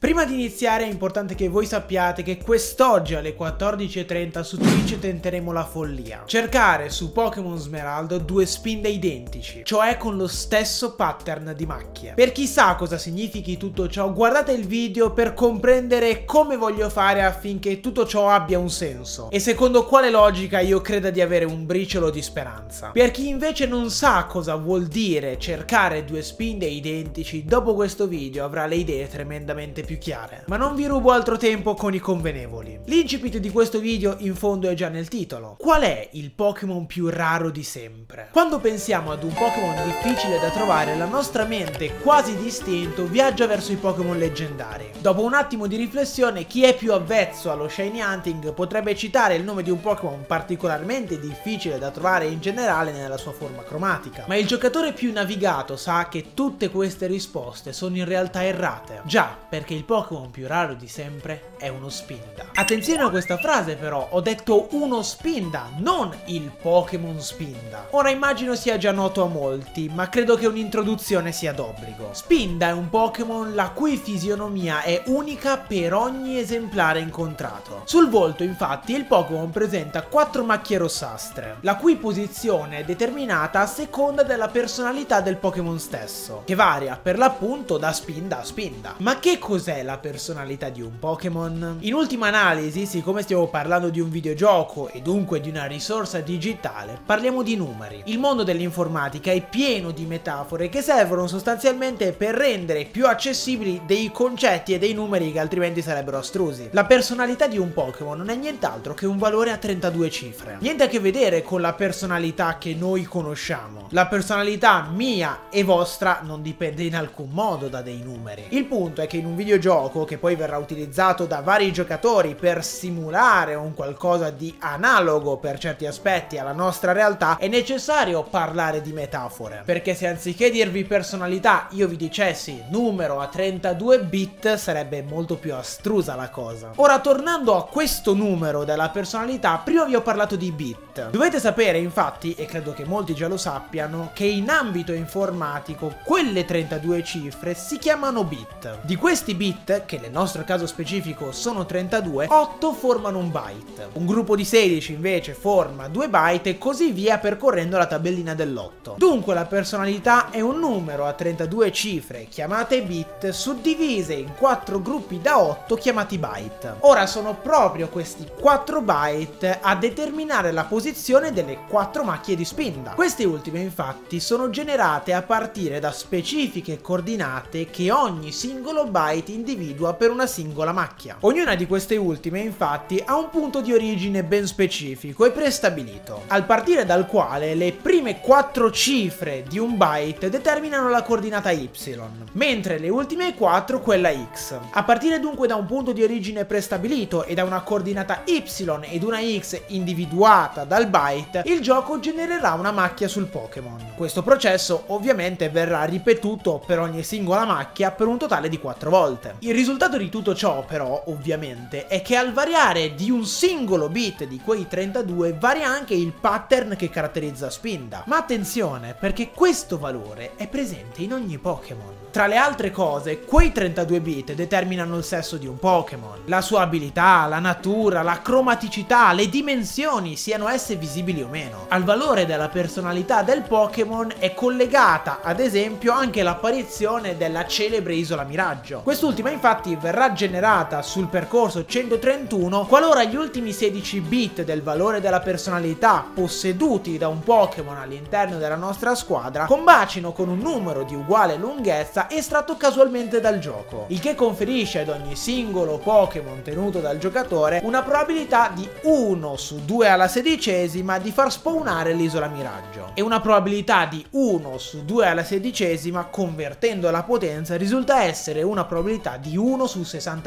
Prima di iniziare è importante che voi sappiate che quest'oggi alle 14:30 su Twitch tenteremo la follia. Cercare su Pokémon Smeraldo due spinde identici, cioè con lo stesso pattern di macchie. Per chi sa cosa significhi tutto ciò, guardate il video per comprendere come voglio fare affinché tutto ciò abbia un senso e secondo quale logica io creda di avere un briciolo di speranza. Per chi invece non sa cosa vuol dire cercare due spinde identici, dopo questo video avrà le idee tremendamente più chiare. Ma non vi rubo altro tempo con i convenevoli. L'incipit di questo video in fondo è già nel titolo. Qual è il Pokémon più raro di sempre? Quando pensiamo ad un Pokémon difficile da trovare, la nostra mente, quasi d'istinto, viaggia verso i Pokémon leggendari. Dopo un attimo di riflessione, chi è più avvezzo allo Shiny Hunting potrebbe citare il nome di un Pokémon particolarmente difficile da trovare in generale nella sua forma cromatica. Ma il giocatore più navigato sa che tutte queste risposte sono in realtà errate. Già, perché il Pokémon più raro di sempre è uno Spinda. Attenzione a questa frase però, ho detto uno Spinda, non il Pokémon Spinda. Ora immagino sia già noto a molti, ma credo che un'introduzione sia d'obbligo. Spinda è un Pokémon la cui fisionomia è unica per ogni esemplare incontrato. Sul volto infatti il Pokémon presenta 4 macchie rossastre, la cui posizione è determinata a seconda della personalità del Pokémon stesso, che varia per l'appunto da Spinda a Spinda. Ma che cos'è la personalità di un Pokémon? In ultima analisi, siccome stiamo parlando di un videogioco e dunque di una risorsa digitale, parliamo di numeri. Il mondo dell'informatica è pieno di metafore che servono sostanzialmente per rendere più accessibili dei concetti e dei numeri che altrimenti sarebbero astrusi. La personalità di un Pokémon non è nient'altro che un valore a 32 cifre. Niente a che vedere con la personalità che noi conosciamo. La personalità mia e vostra non dipende in alcun modo da dei numeri. Il punto è che in un videogioco che poi verrà utilizzato da vari giocatori per simulare un qualcosa di analogo per certi aspetti alla nostra realtà, è necessario parlare di metafore, perché se anziché dirvi personalità io vi dicessi numero a 32 bit sarebbe molto più astrusa la cosa. Ora, tornando a questo numero della personalità, prima vi ho parlato di bit. Dovete sapere infatti, e credo che molti già lo sappiano, che in ambito informatico quelle 32 cifre si chiamano bit. Di questi bit, che nel nostro caso specifico sono 32, 8 formano un byte. Un gruppo di 16 invece forma 2 byte e così via percorrendo la tabellina dell'8. Dunque la personalità è un numero a 32 cifre chiamate bit suddivise in 4 gruppi da 8 chiamati byte. Ora sono proprio questi 4 byte a determinare la posizione delle 4 macchie di Spinda. Queste ultime infatti sono generate a partire da specifiche coordinate che ogni singolo byte individua per una singola macchia. Ognuna di queste ultime infatti ha un punto di origine ben specifico e prestabilito, al partire dal quale le prime 4 cifre di un byte determinano la coordinata y, mentre le ultime 4 quella x. A partire dunque da un punto di origine prestabilito e da una coordinata y ed una x individuata dal byte, il gioco genererà una macchia sul Pokémon. Questo processo ovviamente verrà ripetuto per ogni singola macchia per un totale di 4 volte. Il risultato di tutto ciò però ovviamente è che al variare di un singolo bit di quei 32 varia anche il pattern che caratterizza Spinda. Ma attenzione, perché questo valore è presente in ogni Pokémon. Tra le altre cose, quei 32 bit determinano il sesso di un Pokémon, la sua abilità, la natura, la cromaticità, le dimensioni, siano esse visibili o meno. Al valore della personalità del Pokémon è collegata, ad esempio, anche l'apparizione della celebre Isola Miraggio. Quest'ultima infatti verrà generata sul percorso 131 qualora gli ultimi 16 bit del valore della personalità posseduti da un Pokémon all'interno della nostra squadra combacino con un numero di uguale lunghezza estratto casualmente dal gioco, il che conferisce ad ogni singolo Pokémon tenuto dal giocatore una probabilità di 1 su 2 alla 16ª di far spawnare l'isola Miraggio e una probabilità di 1 su 2 alla 16ª, convertendo la potenza, risulta essere una probabilità di 1 su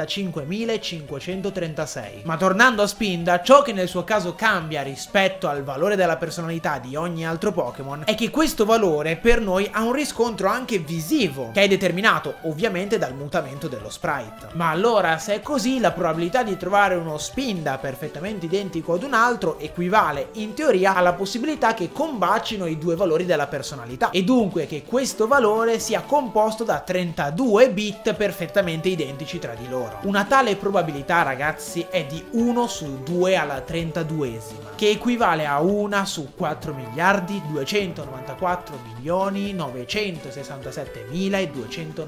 65.536. Ma tornando a Spinda, ciò che nel suo caso cambia rispetto al valore della personalità di ogni altro Pokémon è che questo valore per noi ha un riscontro anche visivo, che è determinato ovviamente dal mutamento dello sprite. Ma allora, se è così, la probabilità di trovare uno Spinda perfettamente identico ad un altro equivale in teoria alla possibilità che combacino i due valori della personalità, e dunque che questo valore sia composto da 32 bit perfettamente esattamente identici tra di loro. Una tale probabilità, ragazzi, è di 1 su 2 alla 32esima, che equivale a 1 su 4 miliardi 294 milioni 967 mila e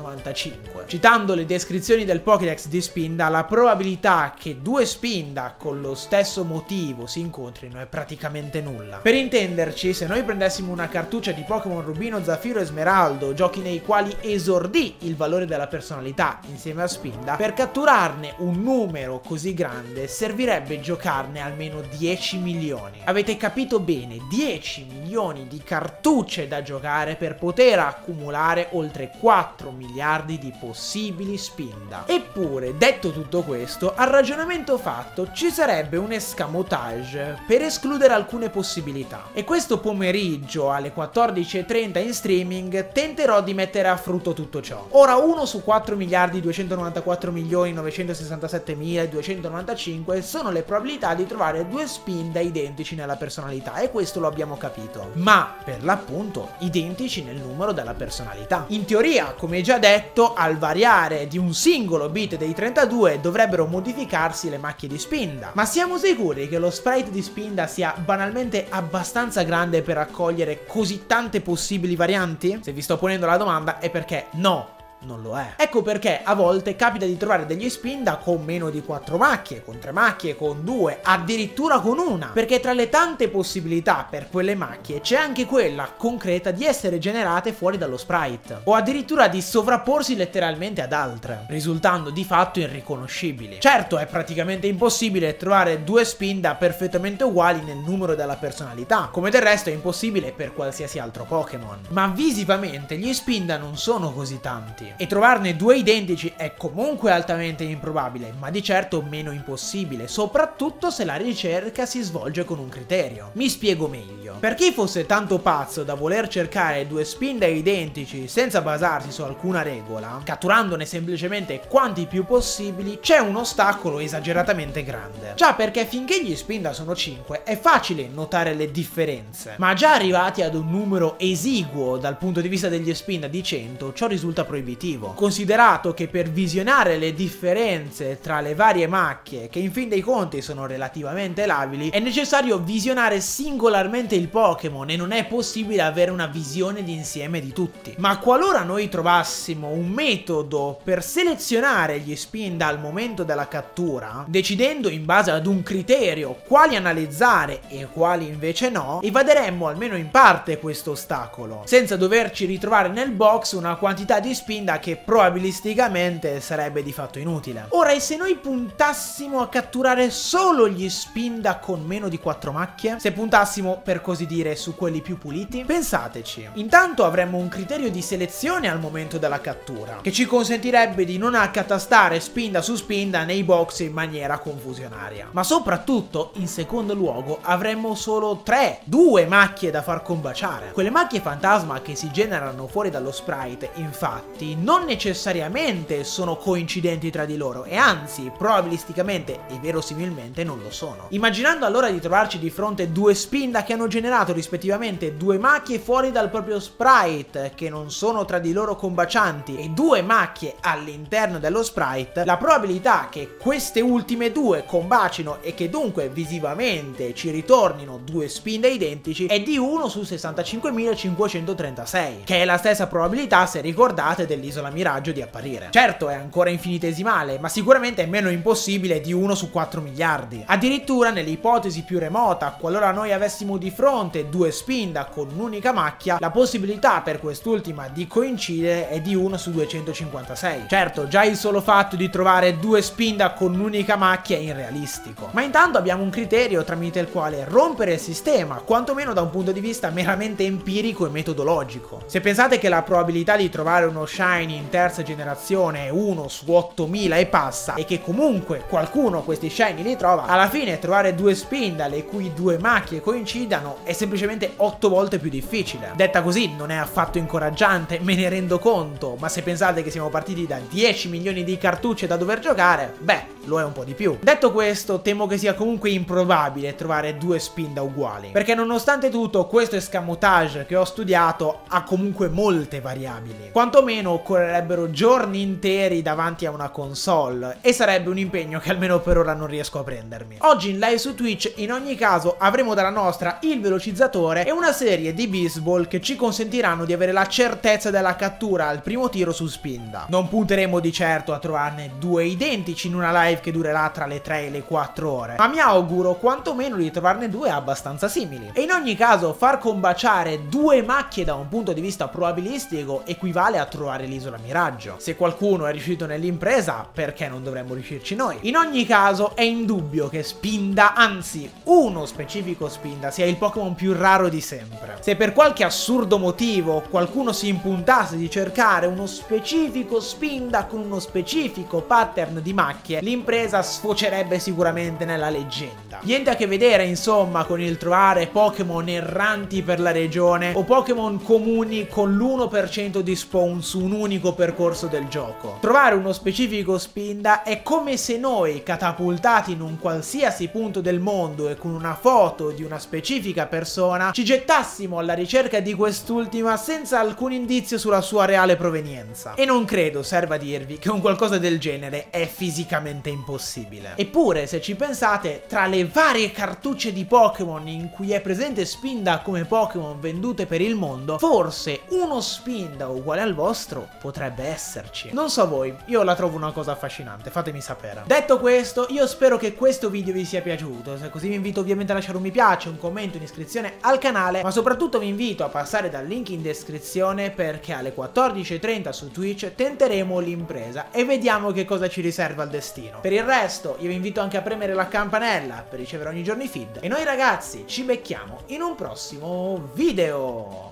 295. Citando le descrizioni del Pokédex di Spinda, la probabilità che due Spinda con lo stesso motivo si incontrino è praticamente nulla. Per intenderci, se noi prendessimo una cartuccia di Pokémon Rubino, Zaffiro e Smeraldo, giochi nei quali esordì il valore della personalità insieme a Spinda, per catturarne un numero così grande servirebbe giocarne almeno 10 milioni. Avete capito bene, 10 milioni di cartucce da giocare per poter accumulare oltre 4 miliardi di possibili Spinda. Eppure, detto tutto questo, al ragionamento fatto ci sarebbe un escamotage per escludere alcune possibilità. E questo pomeriggio alle 14:30 in streaming tenterò di mettere a frutto tutto ciò. Ora 1 su 4 miliardi 294 milioni 967 mila e 295 sono le probabilità di trovare due Spinda identici nella personalità, e questo lo abbiamo capito, ma per l'appunto identici nel numero della personalità. In teoria, come già detto, al variare di un singolo bit dei 32 dovrebbero modificarsi le macchie di Spinda, ma siamo sicuri che lo sprite di Spinda sia banalmente abbastanza grande per accogliere così tante possibili varianti? Se vi sto ponendo la domanda è perché no, non lo è. Ecco perché a volte capita di trovare degli Spinda con meno di 4 macchie, con 3 macchie, con 2, addirittura con una, perché tra le tante possibilità per quelle macchie c'è anche quella concreta di essere generate fuori dallo sprite, o addirittura di sovrapporsi letteralmente ad altre, risultando di fatto irriconoscibili. Certo, è praticamente impossibile trovare due Spinda perfettamente uguali nel numero della personalità, come del resto è impossibile per qualsiasi altro Pokémon, ma visivamente gli Spinda non sono così tanti, e trovarne due identici è comunque altamente improbabile, ma di certo meno impossibile, soprattutto se la ricerca si svolge con un criterio. Mi spiego meglio. Per chi fosse tanto pazzo da voler cercare due Spinda identici senza basarsi su alcuna regola, catturandone semplicemente quanti più possibili, c'è un ostacolo esageratamente grande. Già perché finché gli Spinda sono 5 è facile notare le differenze, ma già arrivati ad un numero esiguo dal punto di vista degli Spinda di 100, ciò risulta proibitivo. Considerato che per visionare le differenze tra le varie macchie, che in fin dei conti sono relativamente labili, è necessario visionare singolarmente il Pokémon e non è possibile avere una visione d'insieme di tutti. Ma qualora noi trovassimo un metodo per selezionare gli Spinda al momento della cattura, decidendo in base ad un criterio quali analizzare e quali invece no, evaderemmo almeno in parte questo ostacolo, senza doverci ritrovare nel box una quantità di Spinda che probabilisticamente sarebbe di fatto inutile. Ora, e se noi puntassimo a catturare solo gli Spinda con meno di 4 macchie? Se puntassimo, per così dire, su quelli più puliti? Pensateci. Intanto avremmo un criterio di selezione al momento della cattura, che ci consentirebbe di non accatastare Spinda su Spinda nei box in maniera confusionaria. Ma soprattutto, in secondo luogo, avremmo solo 2 macchie da far combaciare. Quelle macchie fantasma che si generano fuori dallo sprite, infatti, non necessariamente sono coincidenti tra di loro, e anzi, probabilisticamente e verosimilmente non lo sono. Immaginando allora di trovarci di fronte due Spinda che hanno generato rispettivamente 2 macchie fuori dal proprio sprite che non sono tra di loro combacianti e 2 macchie all'interno dello sprite, la probabilità che queste ultime 2 combacino e che dunque visivamente ci ritornino 2 Spinda identici è di 1 su 65.536, che è la stessa probabilità, se ricordate, dell'isola Miraggio di apparire. Certo, è ancora infinitesimale, ma sicuramente è meno impossibile di 1 su 4 miliardi. Addirittura nell'ipotesi più remota, qualora noi avessimo di fronte 2 Spinda con un'unica macchia, la possibilità per quest'ultima di coincidere è di 1 su 256. Certo, già il solo fatto di trovare 2 Spinda con un'unica macchia è irrealistico. Ma intanto abbiamo un criterio tramite il quale rompere il sistema, quantomeno da un punto di vista meramente empirico e metodologico. Se pensate che la probabilità di trovare uno Shiny in terza generazione è 1 su 8000 e passa, e che comunque qualcuno questi Shiny li trova, alla fine trovare 2 Spinda le cui 2 macchie coincidano è semplicemente 8 volte più difficile. Detta così non è affatto incoraggiante, me ne rendo conto, ma se pensate che siamo partiti da 10 milioni di cartucce da dover giocare, beh, lo è un po' di più. Detto questo, temo che sia comunque improbabile trovare 2 Spinda uguali, perché nonostante tutto questo escamotage che ho studiato ha comunque molte variabili, quantomeno occorrerebbero giorni interi davanti a una console e sarebbe un impegno che almeno per ora non riesco a prendermi. Oggi in live su Twitch in ogni caso avremo dalla nostra il velocizzatore e una serie di baseball che ci consentiranno di avere la certezza della cattura al primo tiro su spinda. Non punteremo di certo a trovarne due identici in una live che durerà tra le 3 e le 4 ore, ma mi auguro quantomeno di trovarne due abbastanza simili. E in ogni caso far combaciare due macchie da un punto di vista probabilistico equivale a trovare l'isola miraggio. Se qualcuno è riuscito nell'impresa, perché non dovremmo riuscirci noi? In ogni caso è indubbio che Spinda, anzi uno specifico Spinda, sia il Pokémon più raro di sempre. Se per qualche assurdo motivo qualcuno si impuntasse di cercare uno specifico Spinda con uno specifico pattern di macchie, l'impresa sfocerebbe sicuramente nella leggenda. Niente a che vedere insomma con il trovare Pokémon erranti per la regione o Pokémon comuni con l'1% di spawn su un unico percorso del gioco. Trovare uno specifico Spinda è come se noi, catapultati in un qualsiasi punto del mondo e con una foto di una specifica persona, ci gettassimo alla ricerca di quest'ultima senza alcun indizio sulla sua reale provenienza. E non credo serva a dirvi che un qualcosa del genere è fisicamente impossibile. Eppure, se ci pensate, tra le varie cartucce di Pokémon in cui è presente Spinda come Pokémon vendute per il mondo, forse uno Spinda uguale al vostro potrebbe esserci. Non so voi, io la trovo una cosa affascinante, fatemi sapere. Detto questo, io spero che questo video vi sia piaciuto, se così vi invito ovviamente a lasciare un mi piace, un commento, un'iscrizione al canale, ma soprattutto vi invito a passare dal link in descrizione perché alle 14:30 su Twitch tenteremo l'impresa e vediamo che cosa ci riserva il destino. Per il resto, io vi invito anche a premere la campanella per ricevere ogni giorno i feed e noi ragazzi ci becchiamo in un prossimo video.